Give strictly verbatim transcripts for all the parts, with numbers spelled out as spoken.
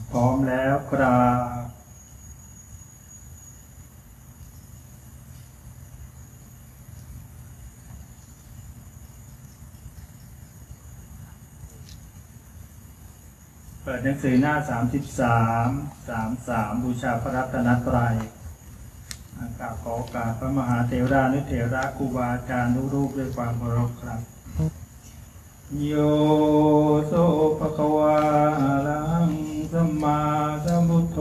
พร้อมแล้วกราบเปิดหนังสือหน้าสามสิบสาม สามสิบสามบูชาพระรัตนตรัยกราบขอโอกาสพระมหาเถรานุเถระครูบาอาจารย์ทุกรูปด้วยความเคารพครับโยโสภะคะวะอะระหังสัมมาสัมพุทโธ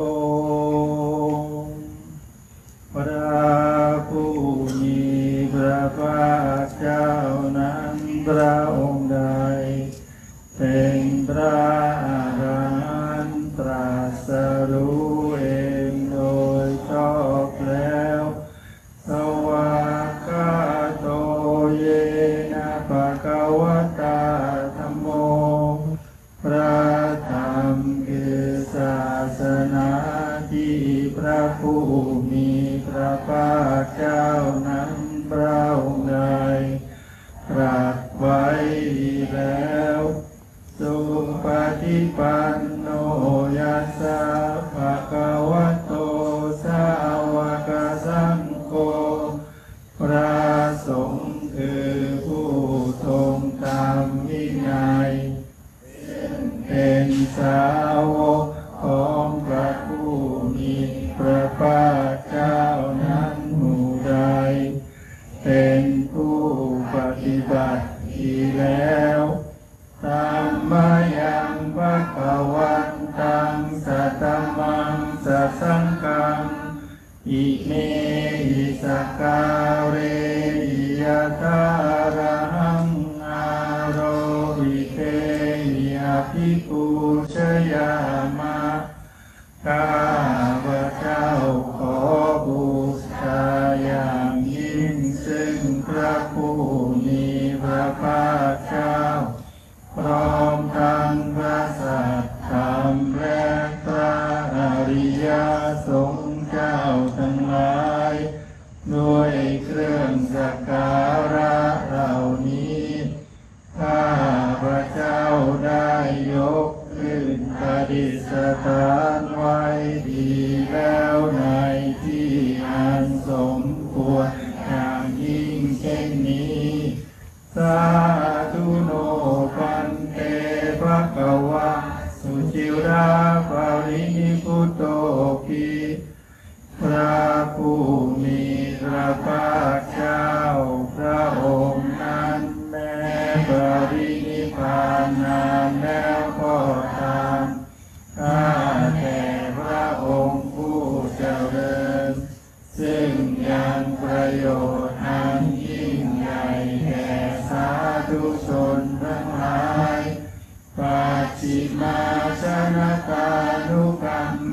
พระผู้มีพระภาคเจ้านั้นพระองค์ใดเป็นพระอรหันต์ตรัสรู้เองโดยชอบแล้วสวากขาโตเยนะภะคะวะตาธัมโมพระธรรมคือศาสนาที่พระผู้มีพระภาคเจ้านั้นพระองค์ใดตรัสไว้แล้วสุปฏิปันโนยัสสะภะคะวะโตสาวกสังโฆพระสงฆ์คือผู้ทรงธรรมวินัยเป็นสาวกของพระผู้มีพระภาคเจ้านั้นหมู่ใดเป็นผู้ปฏิบัติดีแล้วธัมมายังภะคะวันตังสัตตมังสัสสังฆังอิเมหิสกกาเรหิยะถาระหังอาโรหิเตหิอภิปูชยามะข้าพระเจ้าขอบูชาอย่างยิ่งซึ่งพระผู้มีพระภาคเจ้าพร้อมทั้งพระสัทธรรมและพระอริยสงฆ์เจ้าทั้งหลายด้วยเครื่องสักการะเหล่านี้ข้าพระเจ้าได้ยกขึ้นประดิษฐานไว้ดีแล้วในที่อันสมควรอย่างยิ่งเช่นนี้สาธุโนปันเตภะคะวะสุจิราภรินิพุตโตภิพระผู้มีพระภาคเจ้าพระองค์นั้นแม้ปรินิพพานนานแล้วก็ตามข้าแต่พระองค์ผู้เจริญซึ่งยังประโยชน์อันยิ่งใหญ่แก่สาธุชนทั้งหลายปัจฉิมาชนะตานุกรรม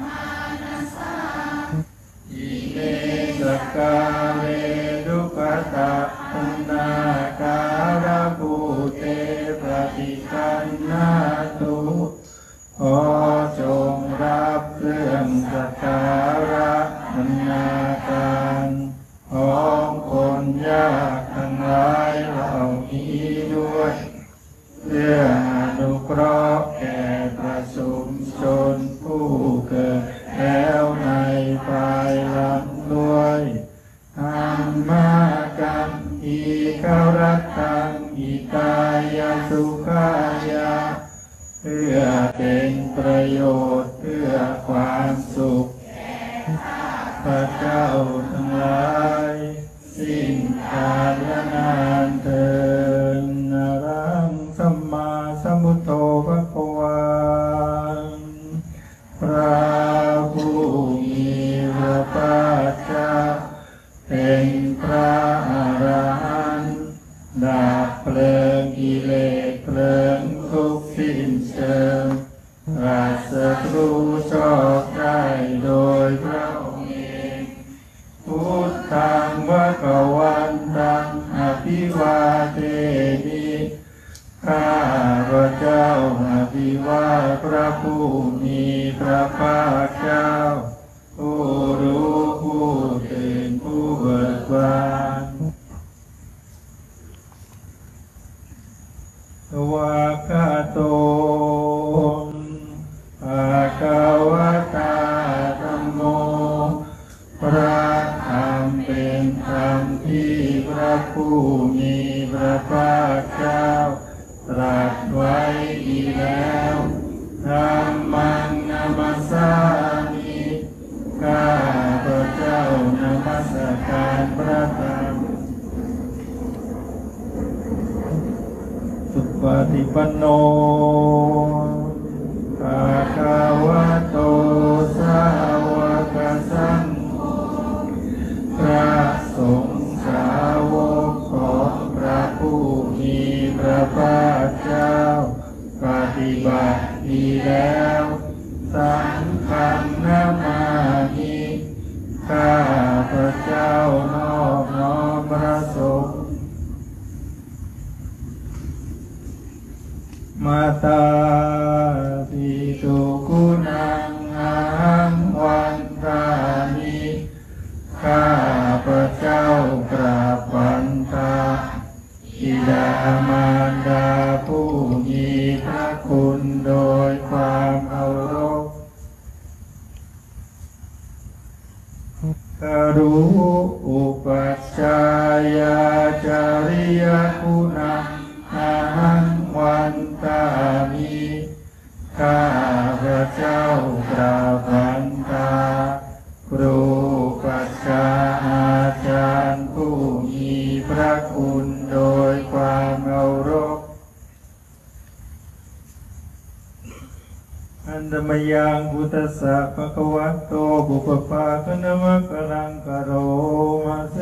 อิเมสกกาเลดุกตะอุณาการะภูเตปฏิคันนาตุขอจงรับเครื่องสักการะบรรณาการของคนยากทั้งหลายเหล่านี้ด้วยเพื่ออนุเคราะห์แก่ประชุมชนผู้เกิดแล้วในภายหลังด้วยธรรมกัมอีคารัตตังอิตายาสุขายาเพื่อเป็นประโยชน์เพื่อความสุขพระเจ้าทั้งหลายสิ้นกาลนานเถิดอะระหังสัมมาสัมพุทโธภะคะวาพระผู้มีพระภาคเจ้าเป็นพระอรหันต์ดับเพลิงกิเลสเพลิงทุกข์สิ้นเชิงราชรู้ชอบได้โดยพระองค์เองพุทธังภะคะวันตังอภิวาเทมิข้าพระเจ้าอภิวาทพระผู้มีพระภาคเจ้าผู้รู้ผู้ตื่นผู้เบิกบานสวากขาโตภะคะดีแล้วสังฆังนามามิข้าพระเจ้านอบน้อมพระสงฆ์มาตาปิตุกุณังอาหังวันทามิข้าพระเจ้ากราบวันทาบิดามารดาผู้มีพระคุณโดยความเคารพกรุอุปัชฌายาจาริยคุณังอาหังวันตามิข้าพระเจ้ากราบวันทาครูปัชฌาอาจารย์ผู้มีพระคุณโดยความเคารพอันธมยังพุทธัสสะภะคะวะโตบุปภาคณมะกรังกโรมาเส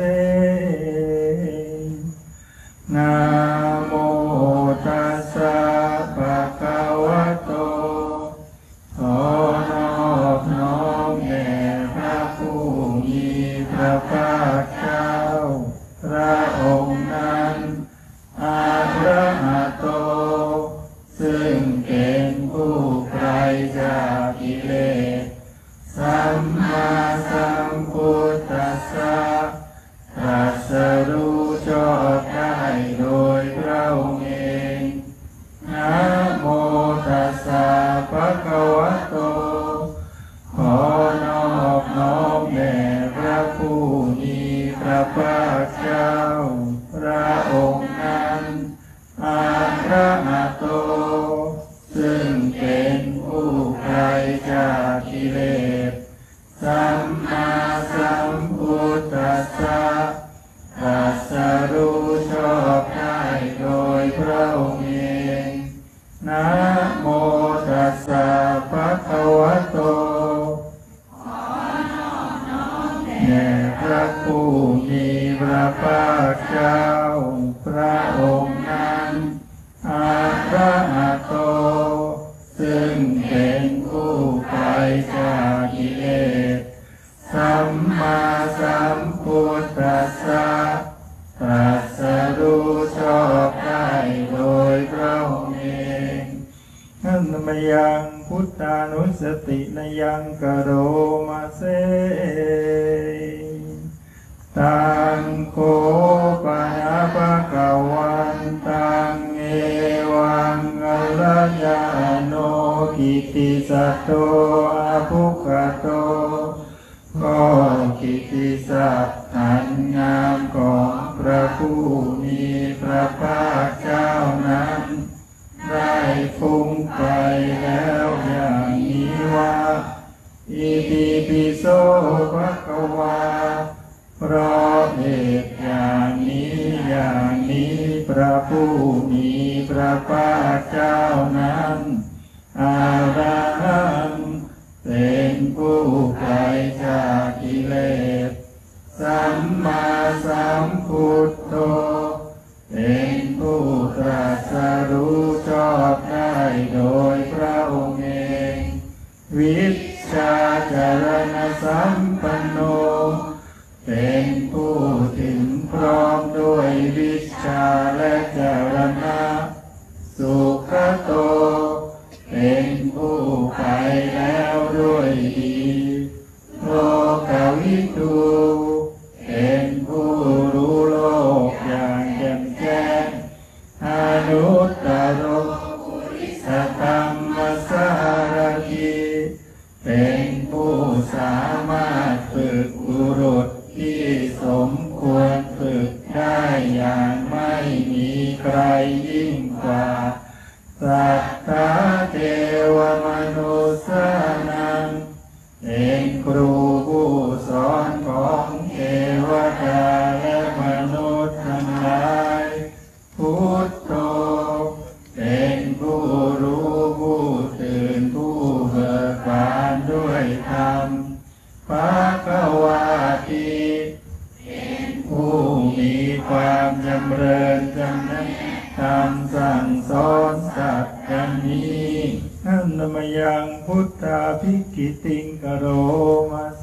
นะโมตัสสะภะคะวะโตขอนอบน้อมแด่พระผู้มีพระภาคเจ้าพระองค์นั้นอะระหะโตซึ่งเป็นผู้ไกลจากกิเลสสัมมาสัมพุทธัสสะตรัสรู้ชอบได้โดยพระองค์เองนะโมตัสสะภะคะวะโตขอนอบน้อมแด่พระผู้มีพระภาคเจ้าพระองค์นั้นอะระหะโตซึ่งเป็นผู้ไกลจากกิเลสสัมมาสัมพุทธัสสะตรัสรู้ชอบได้โดยพระองค์เองนะโมตัสสะภะคะวะโตแด่พระผู้มีพระภาคเจ้าพระองค์นั้นอะระหะโตซึ่งเป็นผู้ไกลจากกิเลสสัมมาสัมพุทธัสสะตรัสรู้ชอบได้โดยพระองค์เองนั่นมยังพุทธานุสตินยังกโรมาเสตังโคปะยะภะคะวันตังเอวังกัลยาโนกิตติสัตโตอะภุคโตก็กิตติศัพท์อันงามของพระผู้มีพระภาคเจ้านั้นได้ฟุ้งไปแล้วอย่างนี้ว่าอิติปิโสภะคะวาเพราะเหตุอย่างนี้อย่างนี้พระผู้มีพระภาคเจ้านั้นอะระหังเป็นผู้ไกลจากกิเลสสัมมาสัมพุทโธเป็นผู้ตรัสรู้ชอบได้โดยพระองค์เองวิชชาจารณสัมปันโนเป็นผู้ถึงพร้อมด้วยวิชชาและจารณะสุขโตเป็นผู้ไปแล้วด้วยดีโลกวิทูเป็นผู้รู้โลกอย่างแจ่มแจ้งอนุตตรปุริสธรรมสารถีเป็นผู้สามารถฝึกบุรุษที่สมควรฝึกได้อย่างไม่มีใครยิ่งกว่าสัทธาเทวมนุษย์นังเป็นครูผู้สอนของมยังพุทธาภิกขิติงกโรมาเส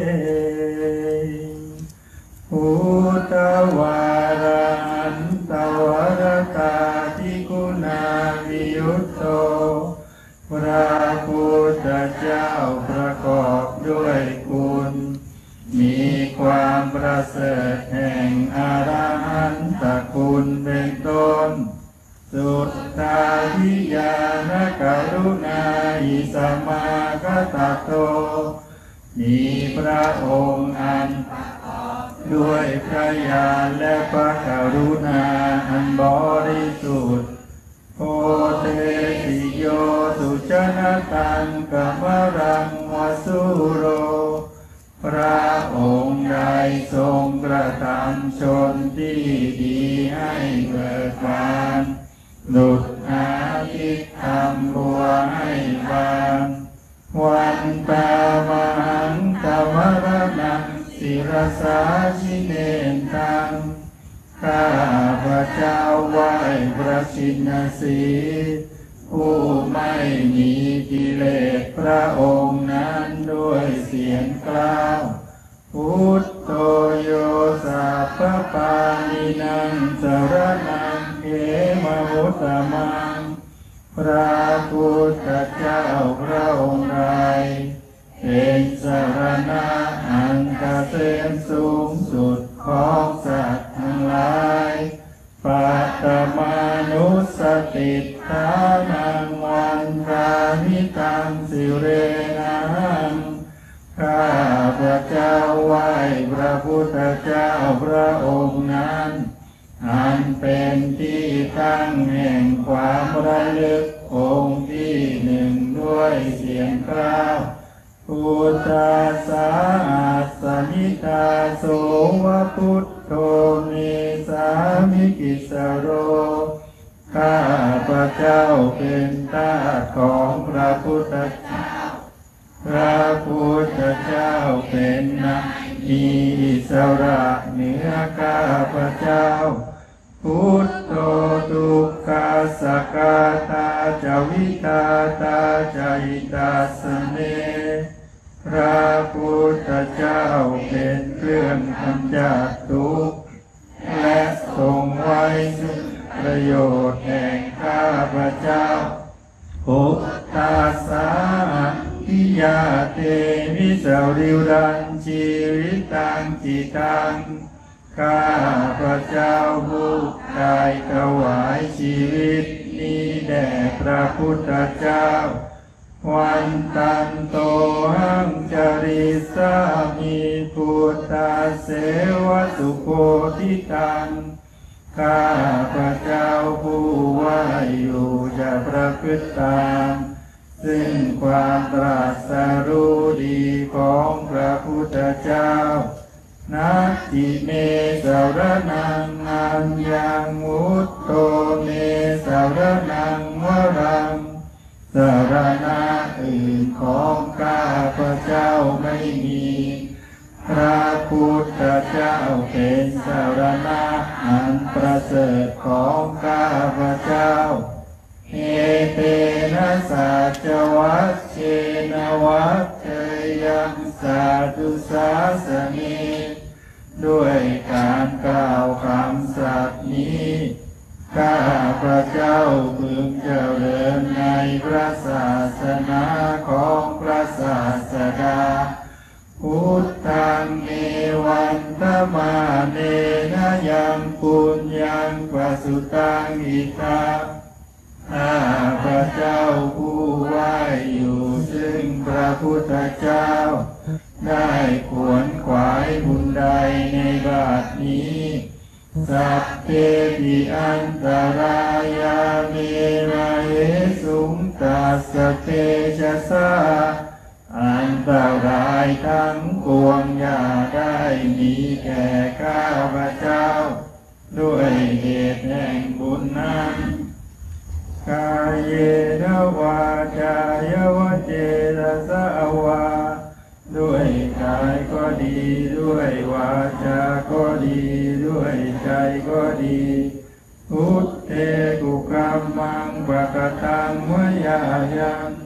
พุทธวารันตวรตาทิคุณาวิยุตโตพระพุทธเจ้าประกอบด้วยคุณมีความประเสริฐแห่งอรหันตคุณเป็นต้นสุตตาทิยานกรุณาอิสมาคตโตมีพระองค์อันด้วยพระญาณและพระกรุณาอันบริสุทธิ์โอเตติโยสุจนะตังกัมรังวสุโรพระองค์ใดทรงกระทำชนที่ดีให้เบิกบานดุจอาทิตย์ทำบัวให้บานวันตามหังตมรณังศิรสาชิเนตังข้าพระเจ้าไหว้พระชินสีผู้ไม่มีกิเลสพระองค์นั้นด้วยเสียงกล่าวพุทโธโยสัพพปานินังสรณังเขมมุตตมังพระพุทธเจ้าพระองค์ใดเป็นสรณะอันเกษมสูงสุดของสัตว์ทั้งหลายปัตตมานุสติฐานังวันทามิตังสิเรนังข้าพระเจ้าไหว้พระพุทธเจ้าพระองค์นั้นอันเป็นที่ตั้งแห่งความระลึกองค์ที่หนึ่งด้วยเสียงกล่าวพุทธัสสะสมิทาโสวะพุทโธเมสามิกิสโรข้าพระเจ้าเป็นทาสของพระพุทธเจ้าพระพุทธเจ้าเป็นนักมีอิสระเหนือข้าพระเจ้าพุทโธทุกขาสกาตาจวิตาตาจหิตาสเนพระพุทธเจ้าเป็นเครื่องกำจัดทุกข์และทรงไว้ซึ่งประโยชน์แห่งข้าพระเจ้าพุทธัสสะทิยาเตมิสริวรันชีวิตังจิตังข้าพระเจ้าผู้ได้ถวายชีวิตนี้แด่พระพุทธเจ้าวันตันโตหังจริสามิพุทธาเสวะสุโคทิตังข้าพระเจ้าผู้ว่าอยู่จะประพฤติตามซึ่งความตรัสรู้ดีของพระพุทธเจ้านัตถิเมสรนังอัญญังมุตโตเมสรนังวรังสรณะอื่นของข้าพระเจ้าไม่มีพระพุทธเจ้าเป็นสรณะอันประเสริฐของข้าพระเจ้าเอเตนะสัจวัชเชนะวัชเชยังสาธุสาสเนด้วยการกล่าวคำสัตย์นี้ข้าพระเจ้าพึงเจริญในพระศาสนาของพระศาสดาพุทธังเมวันตมาเนนะยังปุญญังปสุตังอิตาข้าพระเจ้าผู้ไหว้อยู่ซึ่งพระพุทธเจ้าได้ขวนขวายบุญใดในบัดนี้สัพเพปิอันตรายาเมระเอสุงตัสสะเตชะสาอันตรายทั้งปวงอย่าได้มีแก่ข้าพระเจ้าด้วยเหตุแห่งบุญนั้นกายเยนวาจายวเจตสาวาด้วยกายก็ดีด้วยวาจาก็ดีด้วยใจก็ดีพุทเทกุกัมมังปะกตังวะยายัง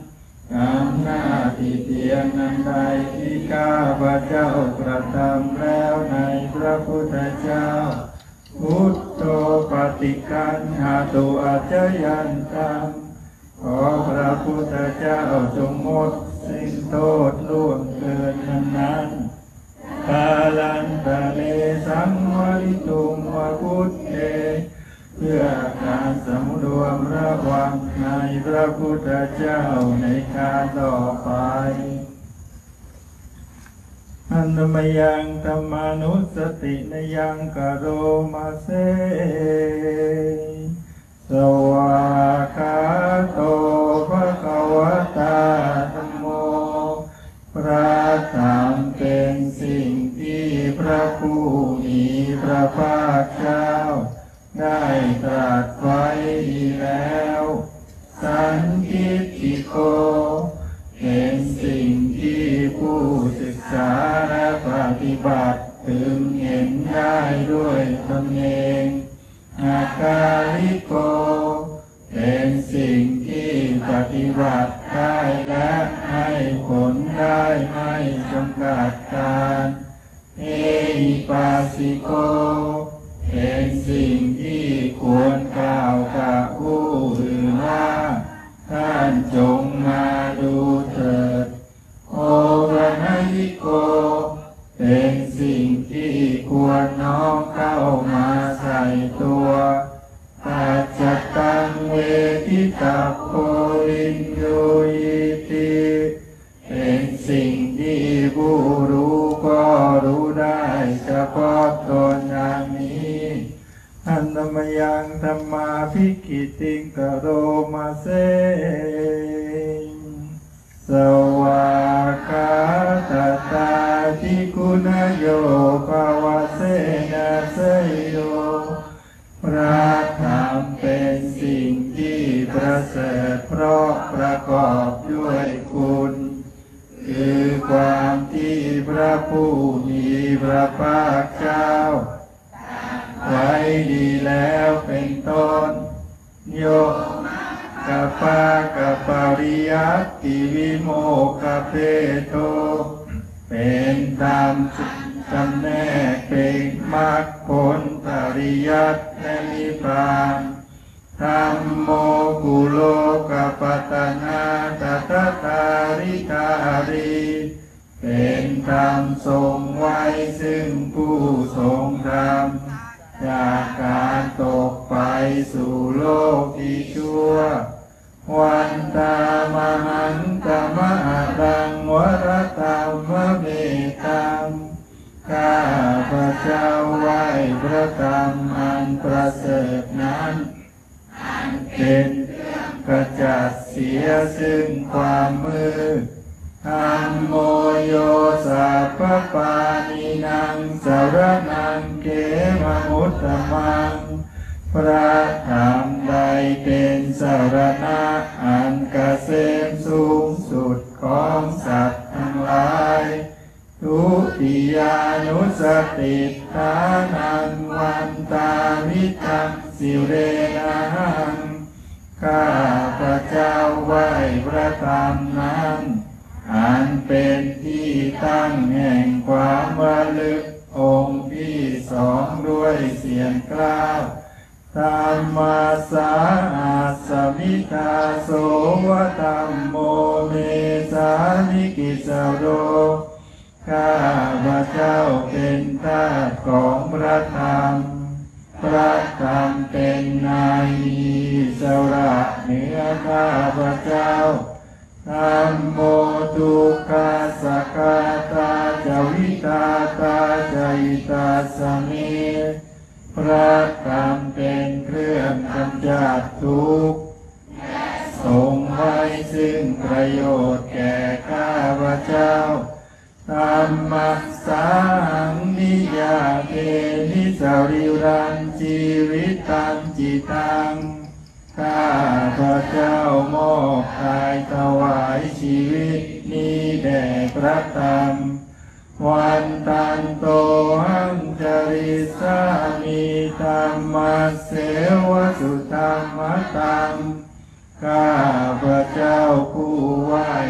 การหน้าที่เพียงนั้นใดที่ข้าพเจ้ากระทำแล้วในพระพุทธเจ้าพุทโธปฏิคันหาตุอาจยันตังขอพระพุทธเจ้าจงหมดสิ้นโทษล่วงเกินนั้นนั้นกาลันตะเลสังวริตุงวพุทเทเพื่อการสำรวมระวังในพระพุทธเจ้าในการต่อไปอันมยังธรรมานุสตินยังกโรมาเสสวากขาโตภควตาธัมโมพระธรรมเป็นสิ่งที่พระผู้มีพระภาคเจ้าได้ตรัสไว้ดีแล้วสันทิฏฐิโกเป็นสิ่งที่ผู้ศึกษาและปฏิบัติถึงเห็นได้ด้วยตนเองอากาลิโกเป็นสิ่งที่ปฏิบัติได้และให้ผลได้ไม่จำกัดการเอหิปัสสิโกเป็นสิ่งที่ควรกล่าวกับผู้อื่นว่าท่านจงมาดูเถิดโอวานายิโกเป็นสิ่งที่ควรน้อมเข้ามาใส่ตัวปัจจตังเวทิตาโพลินโยยิติเป็นสิ่งที่ผู้รู้ก็รู้ได้เฉพาะตนอย่างนี้อันธรรมยังธรรมาภิกิติงกโรมาเสสวากขาตตาทิคุณโยภาวะเสนาเสยโยพระธรรมเป็นสิ่งที่ประเสริฐเพราะประกอบด้วยคุณคือความที่พระผู้มีพระภาคเจ้าไว้ดีแล้วเป็นต้นโยกัปปะกัปปริยัตติวิโมกขเพโตเป็นธรรมจำแนกเป็นมรรคผลปริยัติและนิพพานธัมโมกุโลกัปปัตตนาตัตตาริธารีเป็นธรรมทรงไว้ซึ่งผู้ทรงธรรมจากการตกไปสู่โลกที่ชั่ววันตามหันตมหารังวรตัมมะเมตังข้าพระเจ้าไหว้พระธรรมอันประเสริฐนั้นเป็นขจัดเสียซึ่งความมืดธัมโมโยสัพพปานินังสรณังเขมมุตตมังพระธรรมใดเป็นสรณะอันเกษมสูงสุดของสัตว์ทั้งหลายทุติยานุสติฐานังวันตามิตังสิเรนังข้าพระเจ้าไหว้พระธรรมนั้นอันเป็นที่ตั้งแห่งความระลึกองค์ที่สองด้วยเสียงกล้าวธรรมัสสะอาสมิทาโสวะธัมโมเมสานิกิสโรข้าพระเจ้าเป็นทาสของพระธรรมพระธรรมเป็นนายอิสระเหนือข้าพระเจ้าธัมโมทุกขาสักขตาจวิตาตาจยิตาสมิพระธรรมเป็นเครื่องกำจัดทุกข์ทรงไว้ซึ่งประโยชน์แก่ข้าพระเจ้าธัมมัสสังนิยาเทนิสริรันชีวิตังจิตังข้าพระเจ้ามอบกายถวายชีวิตนี้แด่พระธรรมวันตันโตหังจริสามิธรรมเสวสุธรรมตังข้าพระเจ้าผู้ไหว้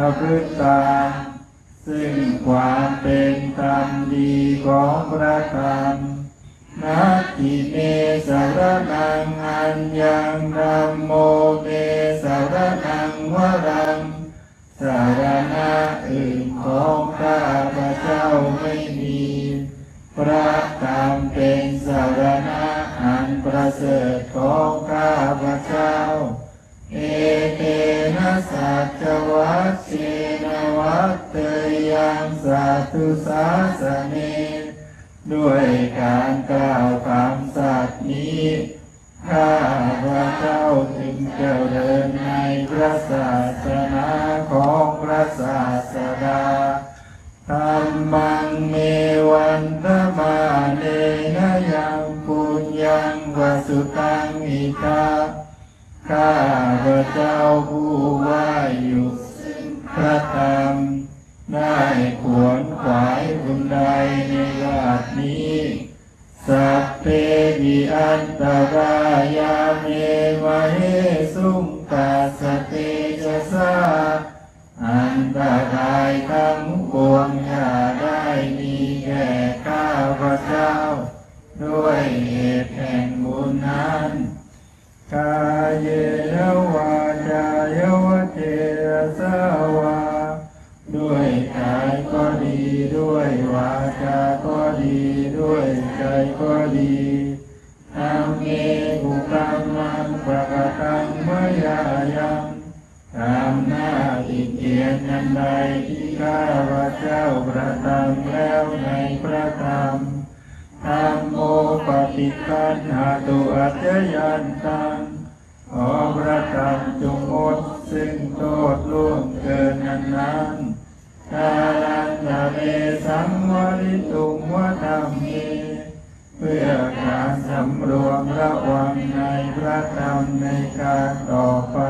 ประพฤติตามซึ่งความเป็นธรรมดีของพระธรรมนัตถิเมสรนังอัญญังธัมโมเมสรนังวรังสารณะอื่นของข้าพระเจ้าไม่มีพระธรรมเป็นสารณะอันประเสริฐของข้าพระเจ้าเอเตนะสัจวัชเชนะวัตเตยังสัตตุสาสเนด้วยการกล่าวคำสัตย์นี้ข้าพระเจ้าจึงเจริญในพระศาสนาของพระศาสดาธัมมังเมวันตมาเนนะยังปุญญังวสุตังอิทาข้าพระเจ้าผู้ว่าอยู่พระธรรมได้ขวนขวายบุญใดในชาตินี้สัพเพวิอันตรายาเมวะเหสุงตัสสะเตชะสาอันตรายทั้งปวงอย่าได้มีแก่ข้าพระเจ้าด้วยเหตุแห่งบุญนั้นกายเยวาจายวเทสาวาด้วยกายก็ดีด้วยวาจาก็ดีด้วยใจก็ดีทำเมกุกรรมันปะกตังมยายังตามหน้าที่เกียรติอันใดที่ข้าพระเจ้าประทำแล้วในพระธรรมธัมโมปฏิคันหาตุอัจฉยันตังขอพระธรรมจงงดซึ่งโทษล่วงเกินนั้นนั้นกาลันตะเมสังวริตุงวะธัมเมเพื่อการสำรวมระวังในพระธรรมในการต่อไป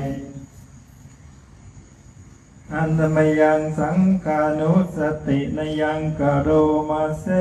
อันธรรมยังสังฆานุสตินยังกโรมาเส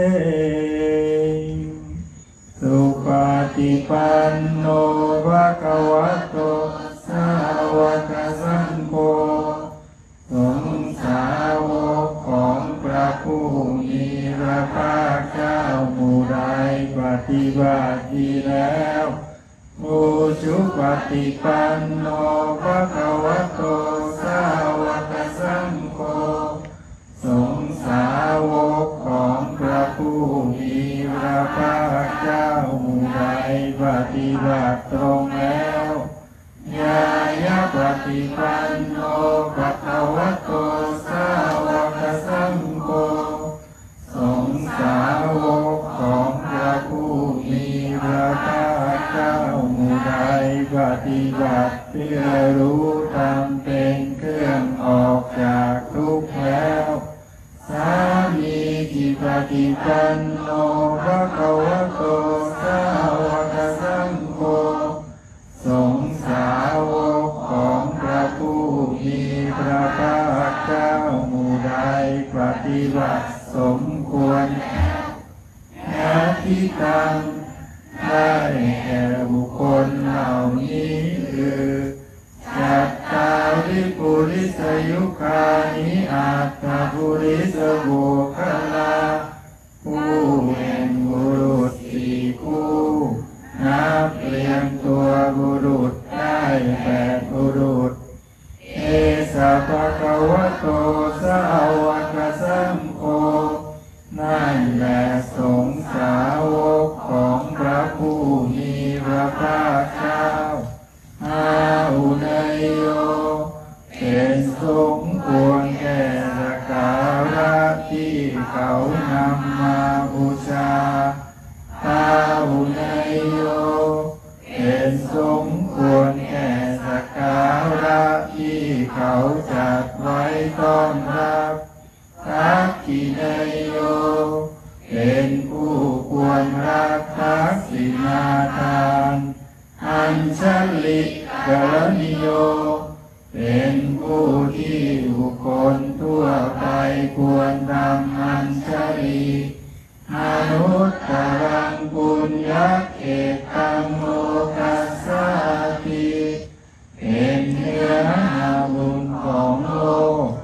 สุปฏิปันโนภะคะวะโตสาวกสังโฆสงฆ์สาวกของพระผู้มีพระภาคเจ้าหมู่ใดปฏิบัติดีแล้วอุชุปฏิปันโนภะคะวะโตสาวกสังโฆสงฆ์สาวกของพระผู้มีพระภาคเจ้าหมู่ใดปฏิบัติตรงแล้วญายะปฏิปันโนภะคะวะโตสาวกสังโฆสงฆ์สาวกของพระผู้มีพระภาคเจ้าหมู่ใดปฏิบัติเพื่อรู้ธรรมเป็นเครื่องออกจากทุกข์แล้วสามีจิปฏิปันโนภะคะวะโตสาวกสังโฆสงฆ์สาวกของพระผู้มีพระภาคเจ้าหมู่ใดปฏิบัติสมควรอาทิตังได้แก่บุคคลเหล่านี้คือจัตตาริปุริสยุคานิอัตถปุริสบุคคลาผู้แห่งบุรุษสี่คู่นับเรียงตัวบุรุษได้แปดบุรุษเอสะภะคะวะโตสาวกสังโฆนั่นแหละสงฆ์สาวกของพระผู้มีพระภาคเจ้าอาหุเนยโยเป็นสงฆ์ควรแก่สักการะที่เขานำมาบูชาอาหุเนยโยเป็นสงฆ์ควรแก่สักการะที่เขาจัดไว้ต้อนรับทักขิเนยโยเป็นผู้ควรรักทักษิณาทานอัญชลิกรณิโยเป็นผู้ที่บุคคลทั่วไปควรทำอัญชลีมนุษย์ตรังปุญญเกตังโลกัสสาติเป็นเนื้อนาบุญของโลก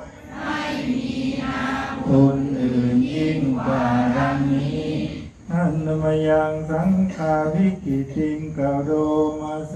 กิติงกโรมาเส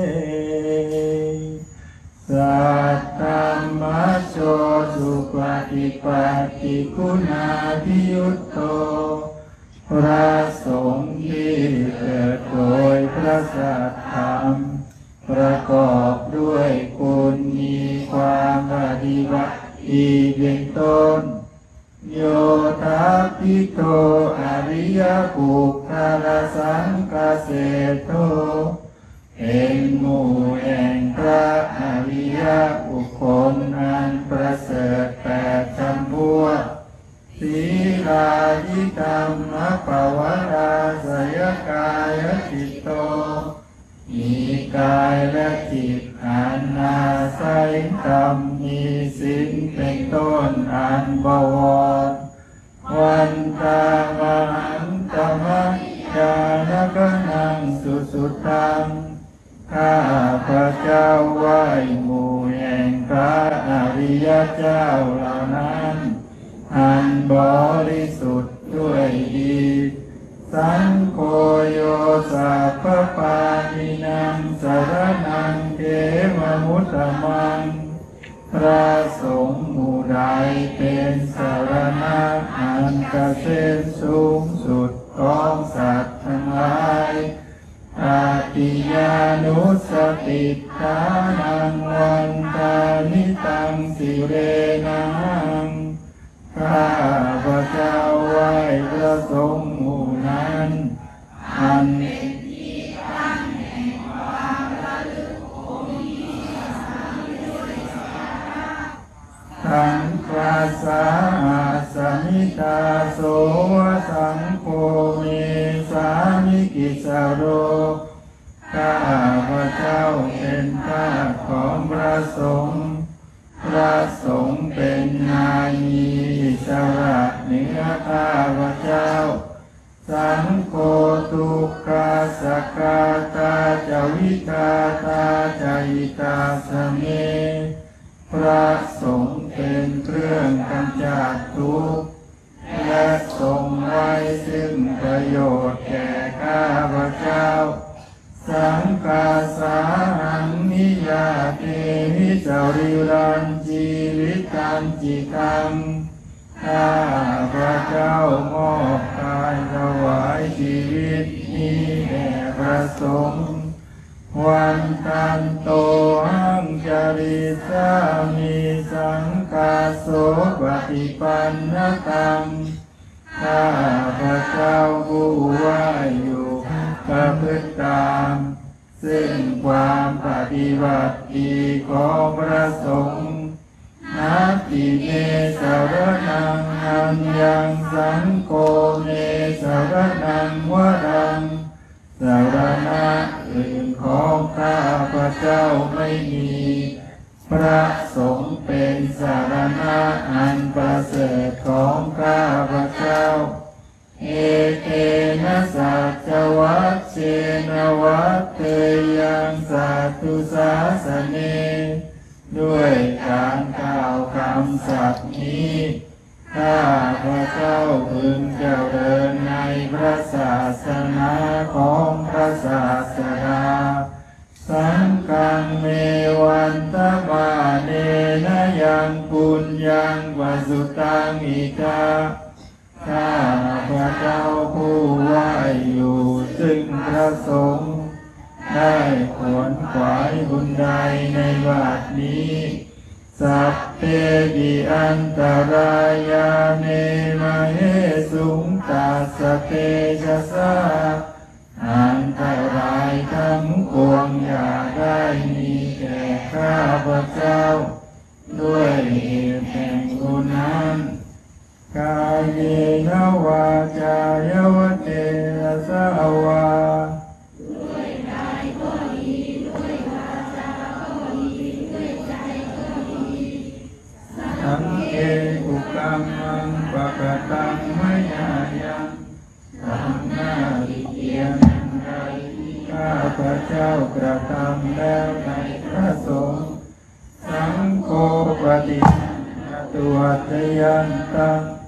สัตตัมมัชโชสุปฏิปัตติคุณาภิยุตโตพระสงฆ์ที่เกิดโดยพระสัทธรรมประกอบด้วยคุณมีความปฏิบัติดีเป็นต้นโยทัพพิโตอริยปุคคลสังฆเสโตเป็นหมู่แห่งพระอริยบุคคลอันประเสริฐแปดจำพวกศีลายิธรรมปวาราสยกายจิตโตมีกายและจิตอันอาศัยธรรมมีศีลเป็นต้นอันบวรวันตามหันตมะญาณกันังสุสุตังข้าพระเจ้าไหว้หมู่แห่งพระอริยเจ้าเหล่านั้นอันบริสุทธิ์ด้วยดีสังโฆโยสัพพปานินังสรณังเขมมุตตมังพระสงฆ์หมู่ใดเป็นสรณะอันเกษมสูงสุดของสัตว์ทั้งหลายอาติยานุสติฐานังวันตานิตังสิเรนังข้าพระเจ้าไหว้พระสงฆ์หมู่นั้นอันเป็นที่ตั้งแห่งความระลึกองค์ที่สามด้วยสาระทั้งพระสาสมิตาโสสังโฆเมสามิกิสโรข้าพระเจ้าเป็นทาสของพระสงฆ์พระสงฆ์เป็นนายมีอิสระเหนือข้าพระเจ้าสังโฆทุกขาสกาตาจาวิกาตาจายิตาสเมพระสงฆ์เป็นเครื่องกำจัดทุกข์และทรงไว้ซึ่งประโยชน์แก่ข้าพระเจ้าสังฆาสาหังนิยาเตวิจาริรันจีวิตันจิตังข้าพระเจ้ามอบกายถวายชีวิตนี้แด่พระสงฆ์วันตันโตหังจาริสามิสังฆาโสปฏิปันนตังข้าพระเจ้าผู้ว่าอยู่ประพฤติตามซึ่งความปฏิบัติดีของพระสงฆ์นัตติเมสรณังอัญญังสังโฆเมสรณังวรังสรณะอื่นของข้าพระเจ้าไม่มีพระสงฆ์เป็นสรณะอันประเสริฐของข้าพระเจ้าเอเตนะสัจวัตเชนะวัตเตยังสัตตุสาสเนด้วยการกล่าวคำสัตย์นี้ข้าพระเจ้าพึงเจริญในพระศาสนาของพระศาสดาสังฆังเมวันตมาเนนะยังปุญญังวสุตังอิกาข้าพระเจ้าผู้ไหว้อยู่ซึ่งพระสงฆ์ได้ขวนขวายบุญใดในบัดนี้สัพเพปิอันตรายาเนมเหสุงตัสสะเตชะสาอันตรายทั้งปวงอย่าได้มีแก่ข้าพระเจ้าด้วยเหตุแห่งบุญนั้นกายเยนวาจายวเตระสาวาด้วยกายก็ดีด้วยวาจาก็ดีด้วยใจก็ดีสังเกตุกัมมังปะกตังมยายังทำหน้าดิเกียนใดข้าพระเจ้ากระทำแล้วในพระสงฆ์สังโฆปฏิตัวทยันตังข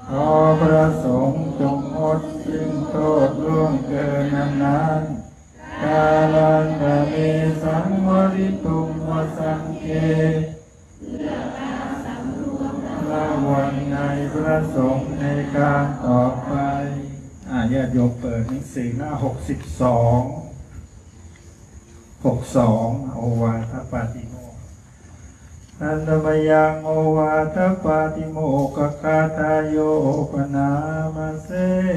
ขอพระสงฆ์จงงดสิ้นโทษล่วงเกินนั้นนั้นกาลันตะเมสังวริตุงวสังเกละวันในพระสงฆ์ในการต่อไปอาญาติโยมเปิดหนังสือหน้าหกสิบสองหกสองโอวาทปาติโมกข์นันทมยังโอวาทปาติโมกขคาทายโยปนามาเส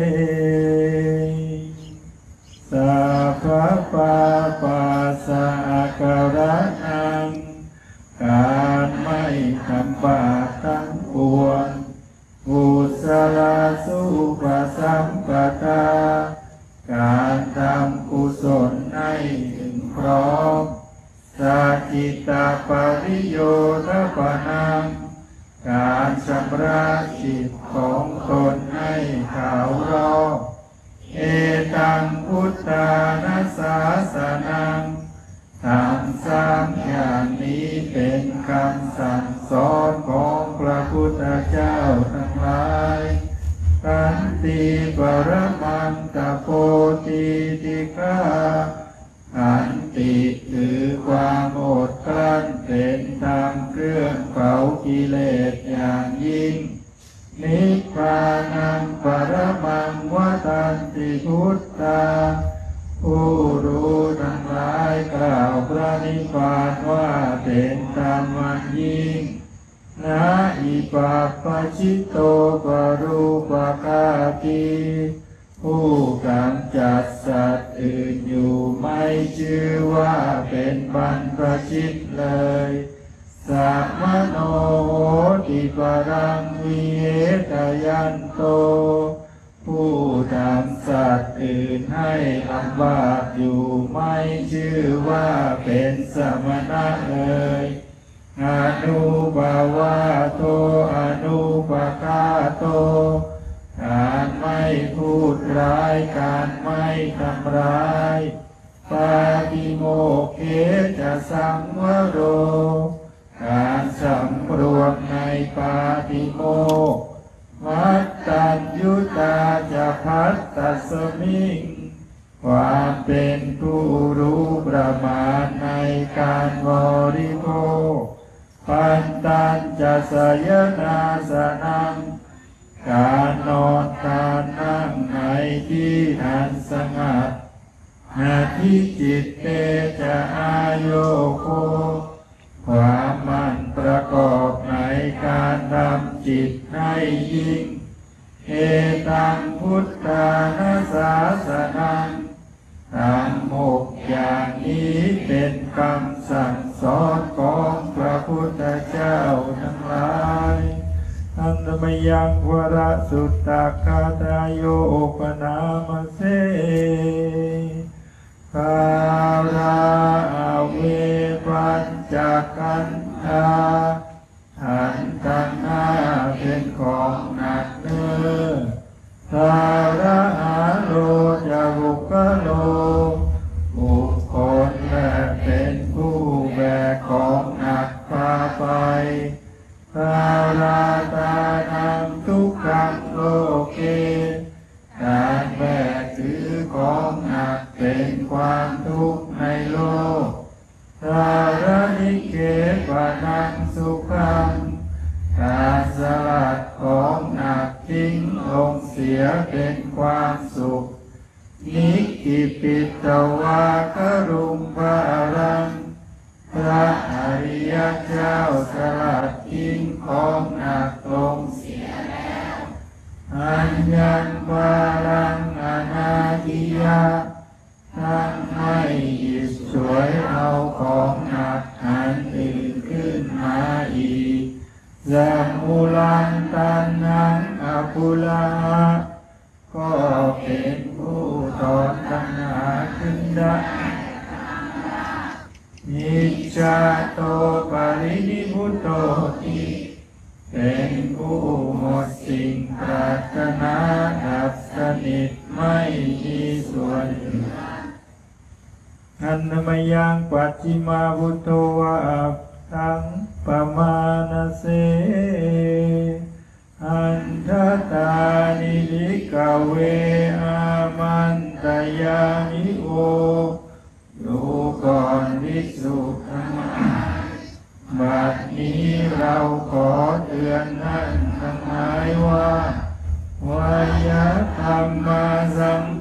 สัพพะปาปัสสะการะนังการไม่ทำบาปทั้งปวงกุศลสุปสัมปทาการทำกุศลให้ถึงพร้อมสัจจิตาปริโยทปนังการชำระจิตของตนให้ขาวรอบเอตังพุทธานาสาสนังทำสามอย่างนี้เป็นคำสั่งสอนของพระพุทธเจ้าทั้งหลายขันติปรมังตโพธิติฆาขันติคือความอดกลั้นเป็นธรรมเครื่องเผากิเลสอย่างยิ่งนิพพานังปรมังวทันติพุทธาผู้รู้ทั้งหลายกล่าวพระนิพพานว่าเป็นธรรมอันยิ่งนะอิปัปปชิโตปรูปคาติผู้กำจัดสัตว์อื่นอยู่ไม่ชื่อว่าเป็นบรรพชิตเลยสัมมโนโหติปรังวิเหตยันโตผู้ทำสัตว์อื่นให้ลำบากอยู่ไม่ชื่อว่าเป็นสมณะเลยอนุภาวะโตอนุปคาโตการไม่พูดร้ายการไม่ทำร้ายปาติโมกเขจะสังวโรการสำรวมในปาติโมกข์มัตตัญญุตาจะพัตตัสมิงความเป็นผู้รู้ประมาณในการบริโภคปันตัญจะสยนาสนังการนอนการนั่งในที่อันสงัดนาทิจิตเตจะอาโยโคความมันประกอบในการทำจิตให้ยิ่งเอตังพุทธานาสาสนังธรรมหกอย่างนี้เป็นคำสั่งสอนของพระพุทธเจ้าทั้งหลายอันธรรมยังวรสุตตะคาทายโยปนามเสคาราเวปัญจขันธาขันธ์ทั้งห้าเป็นของหนักเนื้อทาระหาโลจะบุคโลบุคคลและเป็นผู้แบกของหนักพาไปทาราตานังทุกขังโลเกการแบกถือของหนักเป็นความทุกข์ในโลกทาระนิเกปนังสุขังการสลัดของหนักทิ้งลงเสียเป็นความสุขนิกิปิตวากรุงภารังพระอริยเจ้าสลัดทิ้งของหนักลงเสียแล้วอัญญังวารังอนาทิยาทั้งให้หยิบฉวยเอาของหนักอันอื่นขึ้นมาอีกสมุลันตันนังอภุลาก็เป็นผู้ถอนตัณหาขึ้นได้นิจจโตปรินิพพุตโตติเป็นผู้หมดสิ่งปรารถนาดับสนิทไม่มีส่วนเหลืออันนมยังปัจฉิมาพุทโธวะทังปมาณเสอันทตานิวิกเวอามันตยามิโอดูก่อนภิกษุทั้งหลายบัดนี้เราขอเตือนท่านทั้งหลายว่าวายธรรมาสัง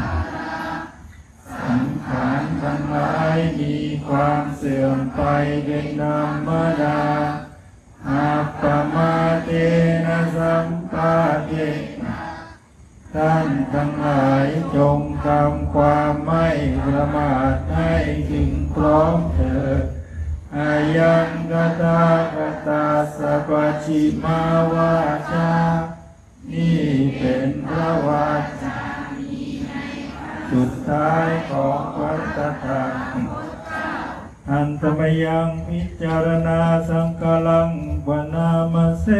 สังขารทั้งหลายมีความเสื่อมไปเป็นธรรมดาอัปปมาเตนะสัมปาเตท่านทั้งหลายจงทำความไม่ประมาทให้ถึงพร้อมเถิดอายังกตากตาสัพชิมาวาจานี่เป็นพระวาจาสุดท้ายของวัฏฏะอันตมยังพิจารณาสังกลังวนามเส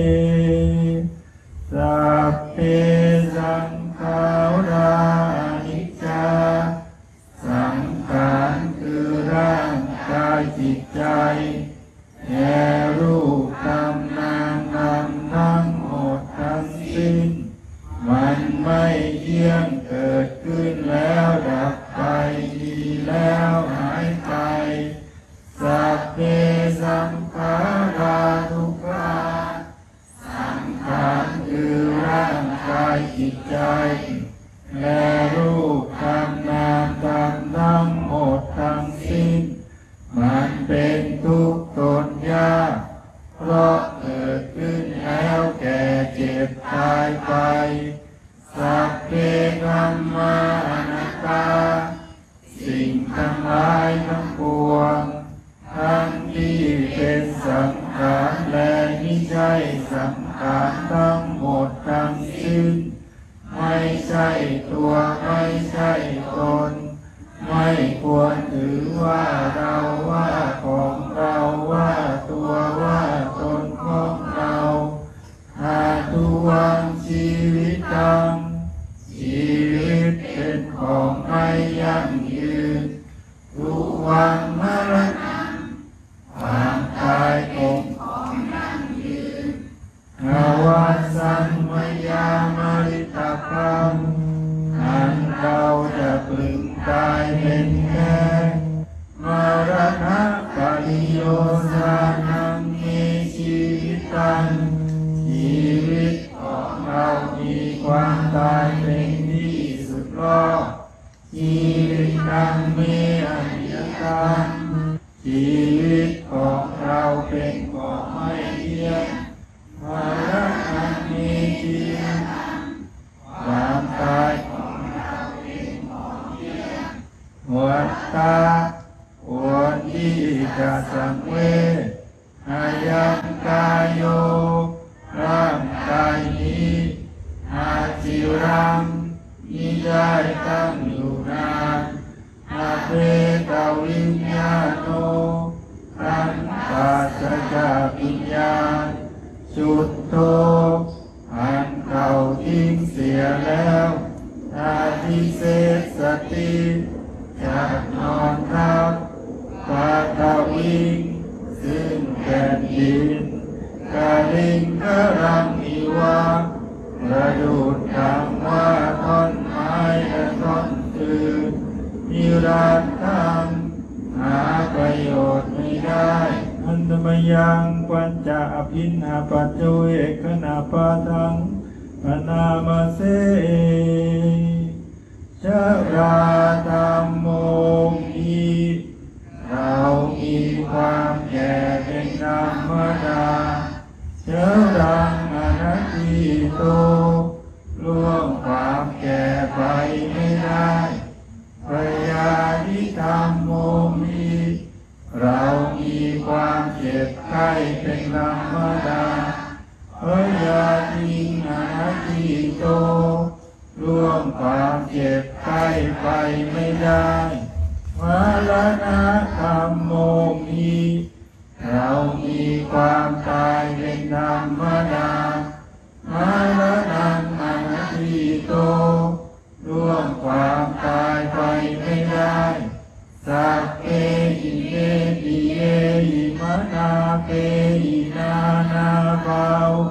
สัพเพสังขารานิจจาสังขารคือร่างกายจิตใจแก่รูปธรรมนามธรรมทั้งหมดทั้งสิ้นมันไม่เที่ยงเกิดขึ้นแล้วดับไปดีแล้วหายไปสัพเพสังขาราทุกขาสังขารคือร่างกายจิตใจและรูปธรรมนามธรรมทั้งหมดทั้งสิ้นมันเป็นทุกข์ทนยากเพราะเกิดขึ้นแล้วแก่เจ็บตายไปสัพเพธัมมาอนัตตาสิ่งทั้งหลายทั้งปวงทั้งที่เป็นสังขารและไม่ใช่สังขารทั้งหมดทั้งสิ้นไม่ใช่ตัวไม่ใช่ตนไม่ควรถือว่าเราว่าของเราว่าตัวว่าตนของเราอาทุวังชีวิตตังชีวิตเป็นของไม่ยั่งยืนทุวังมรณะความตายเป็นของยั่งยืนอวัสสัมมยามริตกังอันเราจะพึงตายเป็นแค่มรณะปริโยสานังมีชีวิตตังชีวิตของเรามีความตายเป็นที่สุดรอดชีวิตตังมีอนิจจังชีวิตของเราเป็นของไม่เที่ยงมรณะมีชีวิตความตายของเราเป็นของเที่ยงวัฏฏะควรที่จะสังเวชอายังกายโยร่างกายนี้อาจิรังมิได้ตั้งอยู่นานอาเปตวิญญาโนขันธ์ปราศจากวิญญาณจุดโตอันเก่าทิ้งเสียแล้วอาทิเศษสติจากนอนทับปาตาวิงซึ่งแผ่นดินกาลิงกรังอีวาประดุจดังว่าท่อนไม้และท่อนฟืนนิรันดร์ธรรมหาประโยชน์ไม่ได้อันตมยังปัญจอภินหาปัจโจเอกนาปาทังปนามเสชราธรรมโมหิเรามีความแก่เป็นธรรมดาเชรังอนัตติโตล่วงความแก่ไปไม่ได้พยาธิธรรมโมหิเรามีความเจ็บไข้เป็นธรรมดาพยาธิอนัตติโตล่วงความเจ็บไข้ไปไม่ได้มรณะธรรมโมหิเรามีความตายเป็นธรรมดามรณะอนัตติโตล่วงความตายไปไม่ได้สัพเพหิเยปิเยหิมนาเปหินานาภาว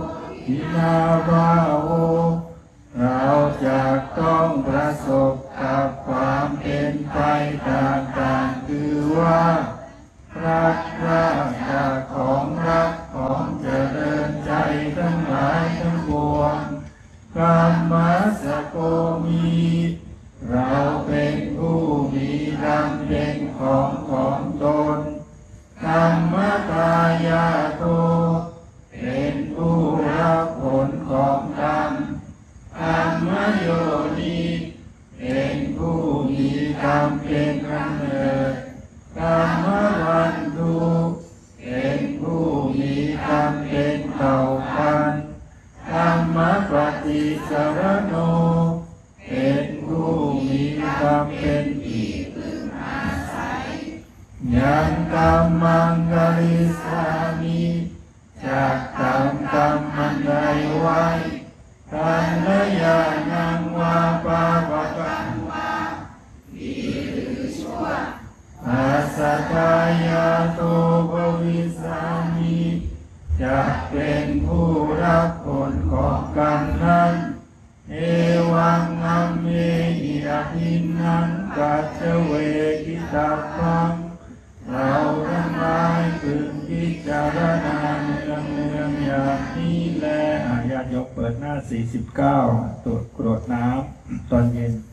ทินาภาโวเราจะต้องประสบกับความเป็นไปต่างๆคือว่าพลัดพรากจากของรักของเจริญใจทั้งหลายทั้งปวงกามมัสโกมีเราเป็นผู้มีกรรมเป็นของของตนธรรมกายาโตเป็นผู้รับผลของกรรมธรรมโยนิเป็นผู้มีกรรมเป็นกำเนิดกรรมวันตุเป็นผู้มีกรรมเป็นเผ่าพันธุ์ธรรมปฏิสรโนเป็นผู้มีกรรมเป็นที่พึ่งอาศัยยังกรรมังกริสามิจากกรรมกรรมอันใดไว้กัลยาณังวาปาปะกังวาดีหรือชั่วอาสัตายาโตภวิสามิจะเป็นผู้รับผลของกรรมนั้นเอวังอัมเมหิอภินนังกัจเจเวกิตาพังเราทั้งหลายพึงพิจารณาเนืองเนืองอย่างนี้แลอาญาติยกเปิดหน้าสี่สิบเก้าตรวจกรวดน้ำตอนเย็น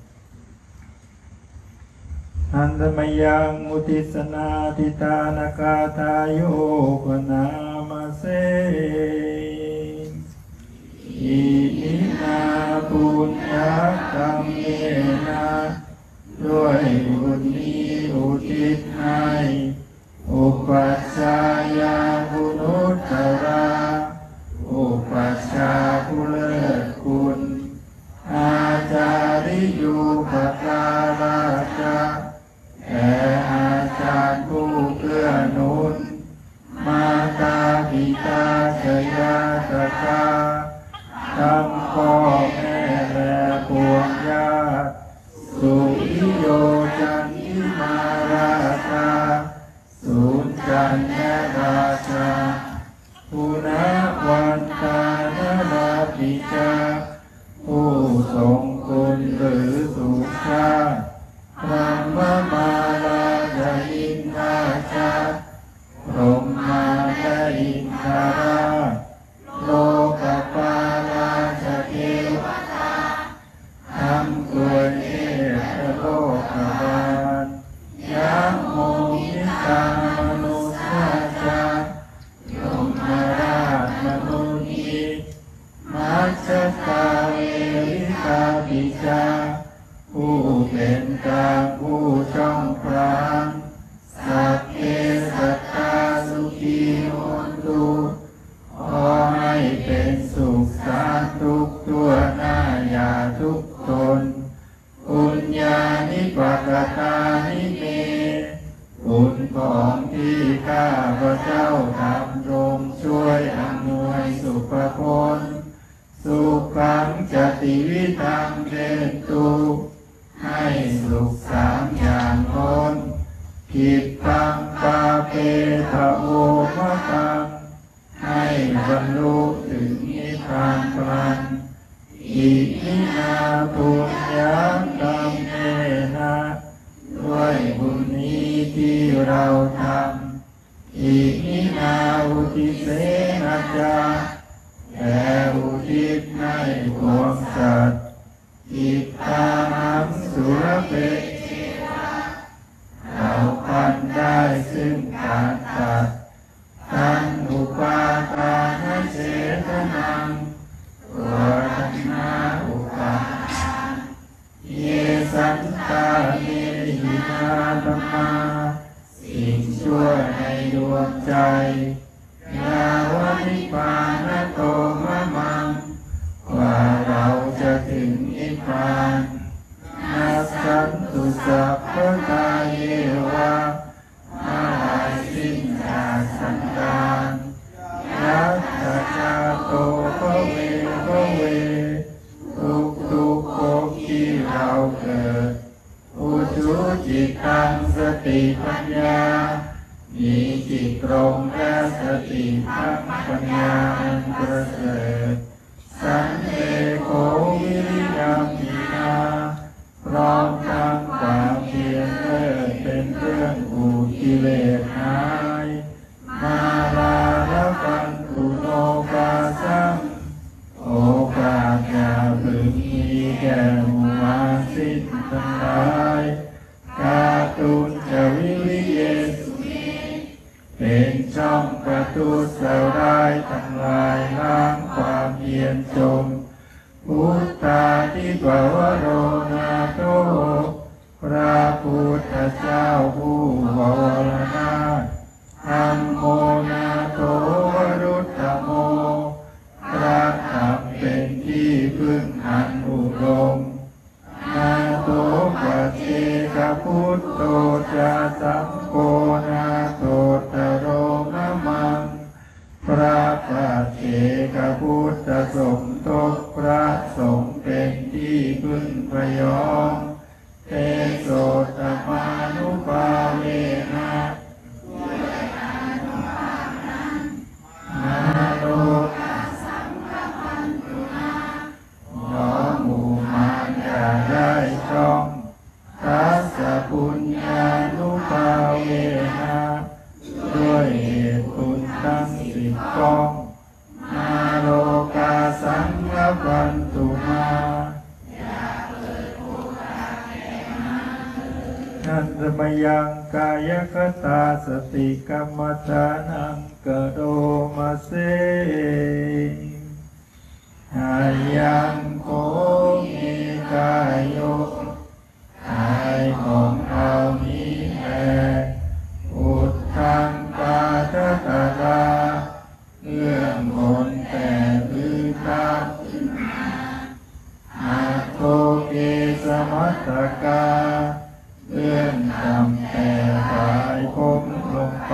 อันธมยังมุติสนาทิตานากาทายโยปนามาเสอิมินาปุญญกรรมเมนะด้วยบุญนี้อุทิศให้อุปัชฌายาบุนุตตราอุปัชฌาย์ผู้เลิศคุณอาจาริยุปการาชาแต่อาจารย์ผู้เกื้อหนุนมาตาปิตาชยาตกาทั้งพ่อแม่และพวงญาติสุริโยจันทิมาราชาสุนจันทราชาปุณวันตานราปิจาผู้ทรงคุณหรือสุชาติพระมมาลาจอินทราชาพรหมาและอินทราโลกปาราชเทวตาทำตัวเอตโลกบาลยะโมมิตามนุสสาจายมราชมนุนีมัจจตาเวริกาปิจาผู้เป็นกลางผู้ช่องพรางสัพเพสัตตาสุขีโหนตุขอให้เป็นสุขสานทุกทั่วหน้าอย่าทุกตนปุญญานิปักตานิเมบุญของที่ข้าพระเจ้าทำรงช่วยอำนวยสุภพลสุขังจติวิธังเจตุให้สุขสามอย่างพ้นกิจตังปาเปทะโอภะตังให้บรรลุถึงนิพพานพลันอิมินาปุญญกรรมเมนะด้วยบุญนี้ที่เราทำอิมินาอุทิเสนาจาแต่อุทิศให้พวงสัตว์อิทธานังสุรเปเทวะเราพันได้ซึ่งการตัดทันอุปาทานเจตนังตัวทันนาอุปาทานเยสันตาเนหินาตมาสิ่งชั่วในดวงใจยาวนิพพานโตมะมังกว่าเราจะถึงนิพพานนัสสันตุสัพพกายเยวะมาลายสิ้นจากสันดานยัตถะชาโตภเวภเวทุกทุกภพที่เราเกิดอุทุจิตังสติปัญญามีจิตตรงและสติทั้งปัญญาอันประเสริฐวร้ายทั้งหลายล้างความเพียรจงพุทธาทิปวโรนาโตพระพุทธเจ้าผู้บวรนาถธัมโมนาโตวรุตตโมพระธรรมเป็นที่พึ่งอันอุดมนาโตปัจเจกพุทโธจาสัมโฆนาโตตโรมะมังพระปัจเจกพุทธสมทบพระสงฆ์เป็นที่พึ่งพยองเตโสตมานุภาเวนะนาโลน้อมหมู่มารอย่าได้ช่องทัสสะปุญญานุภาเวนะด้วยเหตุบุญทั้งสิบกองนาโลกาสังฆปันตุมานันตมยังกายคตาสติกรรมฐานังกโดมาเสอายังโคมีกายโยกายของเรานี้แลอุทธังปาทตาราเอื้อมบนแต่พื้นราบอาโทเกสมัตตกาเอื้อมต่ำแต่ปลายผมลงไป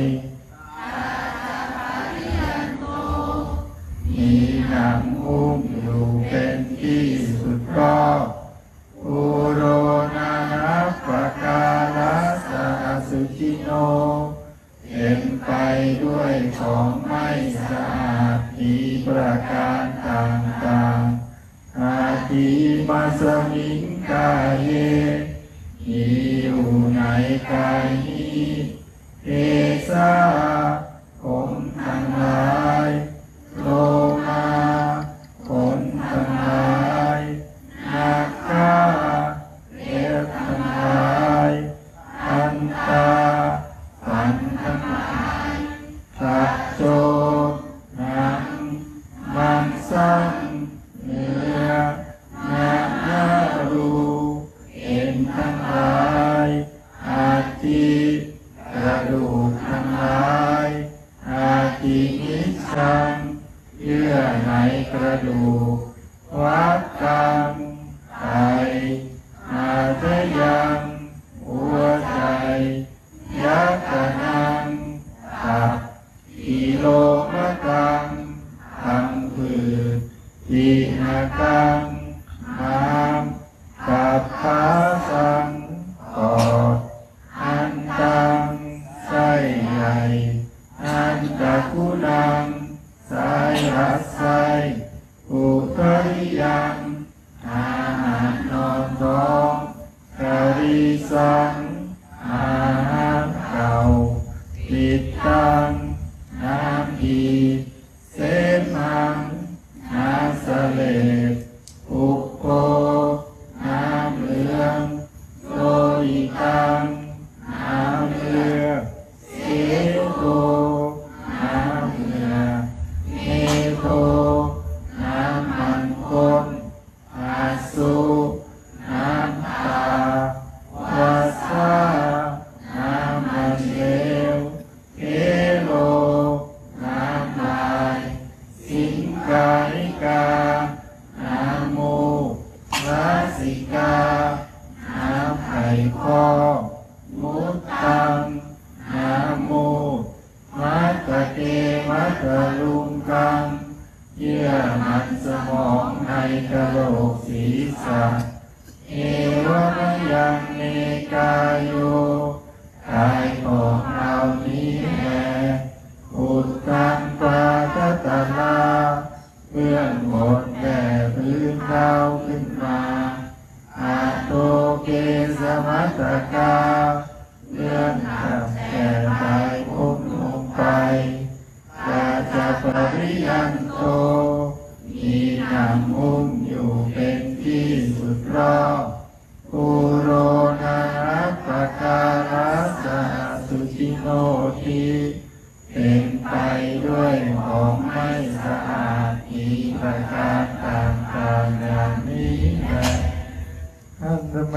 มีหนังหุ้มอยู่เป็นที่สุดก็อุโรนานัปปกาลัสสะสุจิโนเต็มไปด้วยของไม่สะอาดมีประการต่างๆอาทิมัสมิงกายเยมีอยู่ในกายนี้เอสาผมทั้งหลายโลมาขนทั้งหลายนาคาเล็บทั้งหลายอันตาฟันทั้งหลายสัตโจหนังมังสังเนื้อหนังเนื้อรูเอ็นทั้งหลายอาทิกระดูกทั้งหลายอาทินิสังเยื่อในกระดูกวัดกังไตอาทะยังหัวใจยักขนังตับกิโลมะกังทังผืดทีนากังม้ามกับขาสังปอดอันตังไส้ใหญ่อันตะกุนังสายรัดไส้อุทริยังอาหารนอนท้องกะริสังอาหารเก่าติดตังน้ำดีเสมังน้ำเสลดอุปโภน้ำเหลืองโลหิตังน้ำเลือดเสโตน้ำเหงื่อเมโทน้ำมันข้นอาสุน้ำตาวาสาน้ำมันเลวเอโลน้ำลายสิงกานิกาน้ำมูกลาสิกาน้ำไข่ข้อมุตตังน้ำมูกมัตตะเกมัตตะลุงกังเยื่อมันสมองในกะโหลกศีรษะเอวมะยังเนกายโยกายของเรานี้แลอุตตังปาทตาราเพื่อนหมดแต่พื้นเท้าขึ้นมาอาโตเกสมัตตกาเลื่อนตับแต่ตายพ้นลงไปกาจะปริยันโตมีหนังหุ้มอยู่เป็นที่สุดรอบปุโรนานัปปกาลัสสะสุจิโนทิเป็นไปด้วย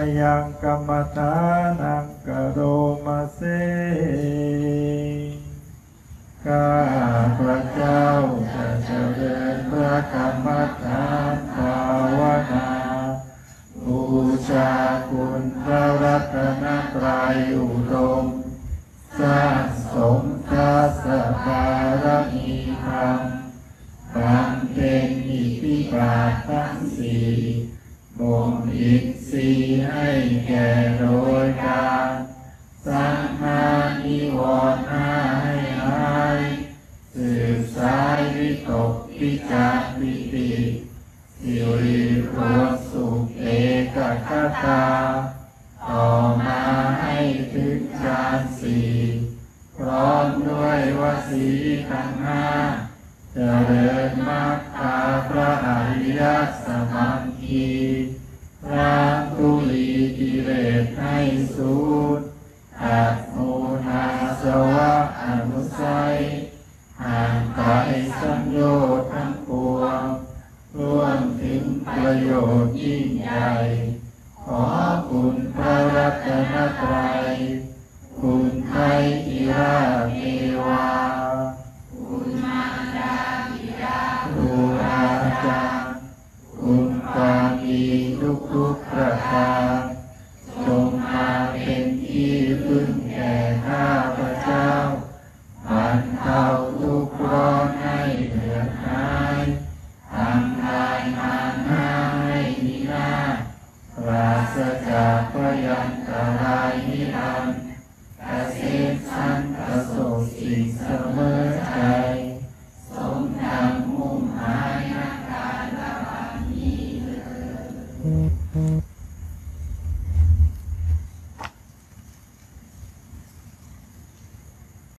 ยังกรรมฐานังกโรมาเสข้าพระเจ้าจะเจริญพระกรรมฐานภาวนาบูชาคุณพระรัตนตรัยอุดมสร้างสมทัสสะบารมีธรรมบำเพ็ญอิทธิบาททั้งสี่บ่มอินทรีย์ให้แก่โดยการสังมานิวรณ์ห้าให้หายสืบสายวิตกวิจารปิติสิริโรสุขเอกคตาต่อมาให้ถึงฌานสี่พร้อมด้วยวสีทั้งห้าเจริญมรรคาพระอริยสัมมัคคีล้างทุลีกิเลสให้สูญตัดโมนาสวะอนุสัยห่างไกลสัญโยชน์ทั้งปวงร่วมถึงประโยชน์ยิ่งใหญ่ขอคุณพระรัตนตรัยคุณไตรอิราเทวาคุณมารดาบิดาครูอาจารย์คุณความดีทุกทุกประการจงมาเป็นที่พึ่งแก่ข้าพระเจ้าบรรเทาทุกข์ร้อนให้เหือดหายทำลายมารห้าให้มีหน้าปราศจากพยันตรายนิรันดร์เกษมสันต์ประสบสิ่งเสมอใจสมดังมุ่งหมายนักการละบานี้เถิด